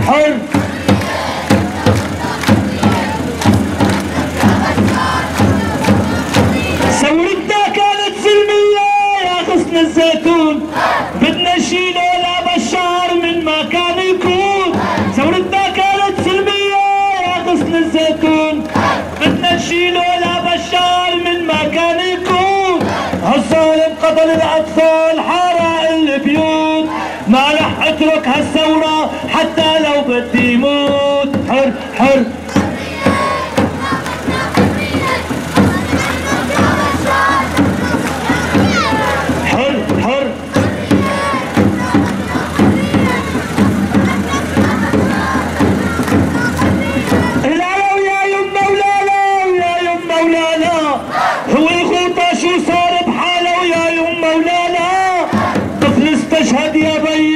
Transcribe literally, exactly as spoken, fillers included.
حر ثورتنا كانت سلمية يا غصن الزيتون، بدنا نشيله لبشار من ما كان يكون. ثورتنا كانت سلمية يا غصن الزيتون، بدنا نشيله لبشار من ما كان يكون. هالظالم قتل الأطفال حرق البيوت، ما رح اترك هالثورة حتى لو بدي موت. حر حر هو الغوطة شو صار بحاله ويا يوم مولانا. طفل استشهد يا بي